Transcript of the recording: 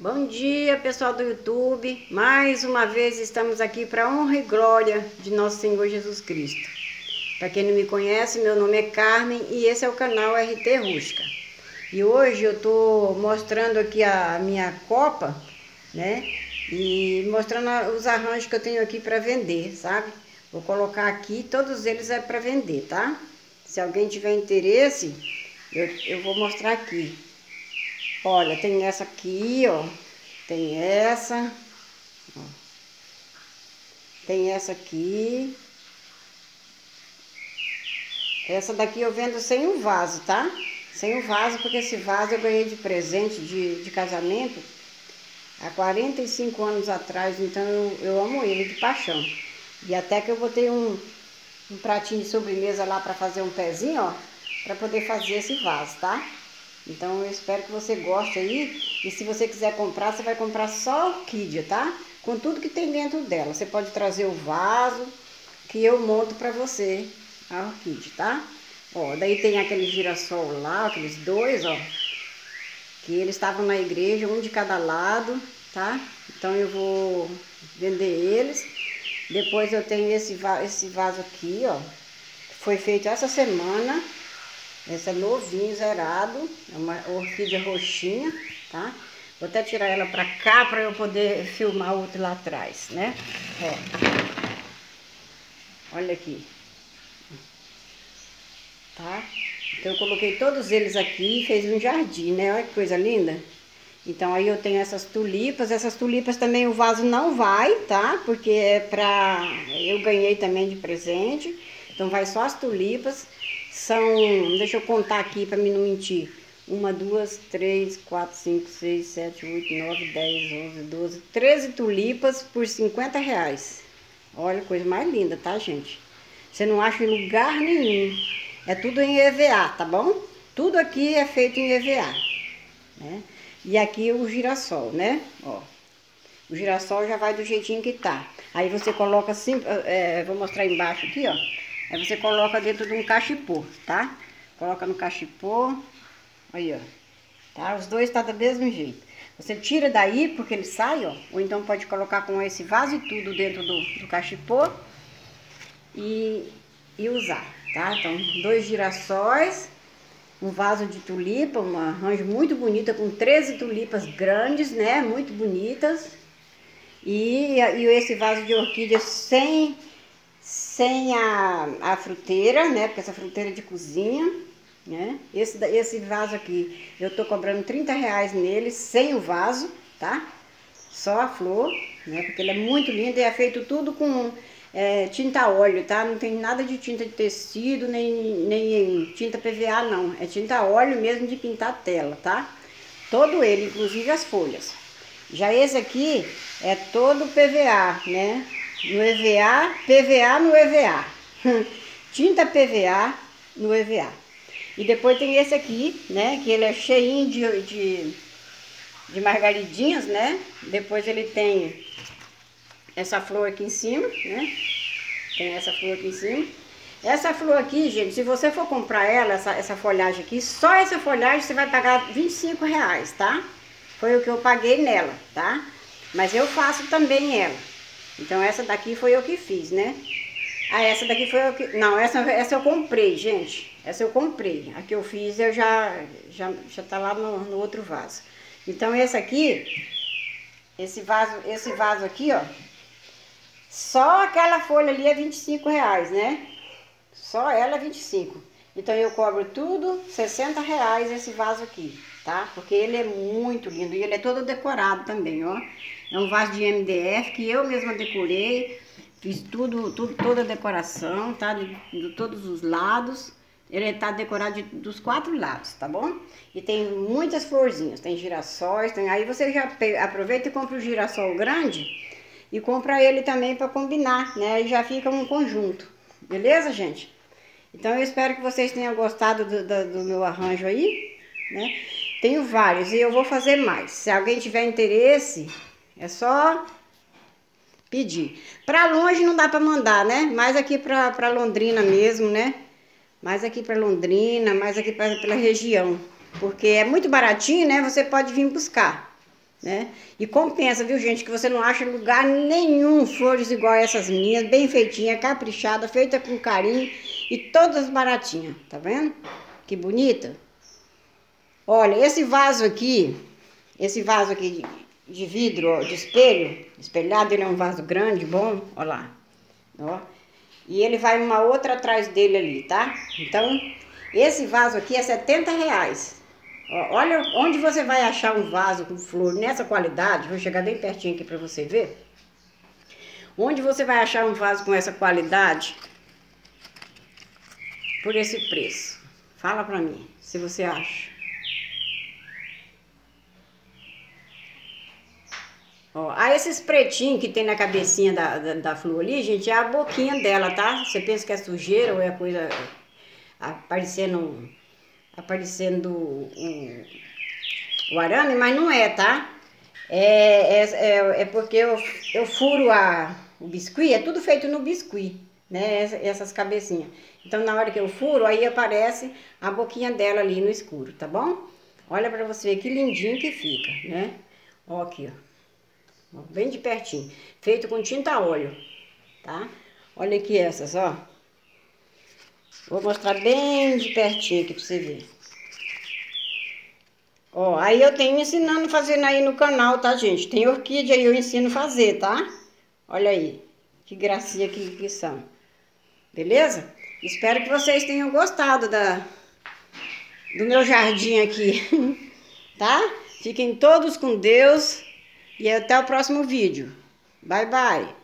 Bom dia, pessoal do YouTube. Mais uma vez estamos aqui para a honra e glória de nosso Senhor Jesus Cristo. Para quem não me conhece, meu nome é Carmen e esse é o canal RT Rústica. E hoje eu tô mostrando aqui a minha copa, né? E mostrando os arranjos que eu tenho aqui para vender, sabe? Vou colocar aqui, todos eles é para vender, tá? Se alguém tiver interesse, eu vou mostrar aqui. Olha, tem essa aqui, ó. Tem essa. Ó. Tem essa aqui. Essa daqui eu vendo sem o vaso, tá? Sem o vaso, porque esse vaso eu ganhei de presente de casamento há 45 anos atrás. Então eu amo ele de paixão. E até que eu botei um pratinho de sobremesa lá para fazer um pezinho, ó. Para poder fazer esse vaso, tá? Então eu espero que você goste aí. E se você quiser comprar, você vai comprar só a orquídea, tá? Com tudo que tem dentro dela. Você pode trazer o vaso que eu monto pra você a orquídea, tá? Ó, daí tem aquele girassol lá, aqueles dois, ó. Que eles estavam na igreja, um de cada lado, tá? Então eu vou vender eles. Depois eu tenho esse vaso aqui, ó. Que foi feito essa semana. Esse é novinho, zerado, é uma orquídea roxinha, tá? Vou até tirar ela pra cá pra eu poder filmar outro lá atrás, né? Ó. Olha aqui. Tá? Então eu coloquei todos eles aqui e fez um jardim, né? Olha que coisa linda. Então aí eu tenho essas tulipas também o vaso não vai, tá? Porque é pra... eu ganhei também de presente, então vai só as tulipas. São, deixa eu contar aqui para mim não mentir. 1, 2, 3, 4, 5, 6, 7, 8, 9, 10, 11, 12, 13 tulipas por R$50. Olha, coisa mais linda, tá, gente? Você não acha em lugar nenhum. É tudo em EVA, tá bom? Tudo aqui é feito em EVA, né? E aqui o girassol, né? Ó, o girassol já vai do jeitinho que tá. Aí você coloca assim, vou mostrar embaixo aqui, ó. Aí você coloca dentro de um cachepô, tá? Coloca no cachepô, aí, ó. Tá? Os dois tá do mesmo jeito. Você tira daí, porque ele sai, ó. Ou então pode colocar com esse vaso e tudo dentro do cachepô e usar, tá? Então, 2 girassóis, um vaso de tulipa, um arranjo muito bonita com 13 tulipas grandes, né? Muito bonitas. E esse vaso de orquídea sem a fruteira, né? Porque essa fruteira é de cozinha, né? Esse vaso aqui, eu tô cobrando R$30 nele, sem o vaso, tá? Só a flor, né? Porque ele é muito lindo e é feito tudo com tinta óleo, tá? Não tem nada de tinta de tecido, nem tinta PVA, não. É tinta óleo mesmo de pintar a tela, tá? Todo ele, inclusive as folhas. Já esse aqui é todo PVA, né? No EVA, PVA no EVA. Tinta PVA no EVA. E depois tem esse aqui, né? Que ele é cheinho de margaridinhas, né? Depois ele tem essa flor aqui em cima, né? Tem essa flor aqui em cima. Essa flor aqui, gente, se você for comprar ela, essa folhagem aqui, só essa folhagem você vai pagar R$25, tá? Foi o que eu paguei nela, tá? Mas eu faço também ela. Então essa daqui foi eu que fiz, né? Ah, essa daqui foi eu que... Não, essa eu comprei, gente. Essa eu comprei. A que eu fiz eu já tá lá no outro vaso. Então esse aqui, esse vaso aqui, ó. Só aquela folha ali é R$25, né? Só ela é 25. Então eu cobro tudo R$60 esse vaso aqui, tá? Porque ele é muito lindo e ele é todo decorado também, ó. É um vaso de MDF que eu mesma decorei, fiz toda a decoração, tá? De todos os lados. Ele tá decorado dos 4 lados, tá bom? E tem muitas florzinhas, tem girassóis, aí você já aproveita e compra o girassol grande e compra ele também para combinar, né? E já fica um conjunto, beleza, gente? Então eu espero que vocês tenham gostado do meu arranjo aí, né? Tenho vários e eu vou fazer mais. Se alguém tiver interesse, é só pedir. Para longe não dá para mandar, né? Mais aqui para Londrina mesmo, né? Mais aqui para Londrina, mais aqui pela região. Porque é muito baratinho, né? Você pode vir buscar. né? E compensa, viu, gente, que você não acha em lugar nenhum flores igual essas minhas, bem feitinha, caprichada, feita com carinho e todas baratinhas, tá vendo? Que bonita. Olha, esse vaso aqui de vidro, ó, de espelho, espelhado, ele é um vaso grande, bom, ó lá, ó. E ele vai uma outra atrás dele ali, tá? Então, esse vaso aqui é R$70. Olha onde você vai achar um vaso com flor nessa qualidade. Vou chegar bem pertinho aqui para você ver. Onde você vai achar um vaso com essa qualidade por esse preço? Fala pra mim, se você acha. Ó, esses pretinhos que tem na cabecinha da flor ali, gente, é a boquinha dela, tá? Você pensa que é sujeira ou é coisa aparecendo o arame, mas não é, tá? É porque eu furo o biscuit, é tudo feito no biscuit, né? Essas cabecinhas. Então, na hora que eu furo, aí aparece a boquinha dela ali no escuro, tá bom? Olha pra você ver que lindinho que fica, né? Ó aqui, ó. Bem de pertinho. Feito com tinta a óleo, tá? Olha aqui essas, ó. Vou mostrar bem de pertinho aqui pra você ver. Ó, aí eu tenho ensinando fazendo aí no canal, tá, gente? Tem orquídea aí, eu ensino a fazer, tá? Olha aí, que gracinha que são. Beleza? Espero que vocês tenham gostado do meu jardim aqui, tá? Fiquem todos com Deus e até o próximo vídeo. Bye, bye!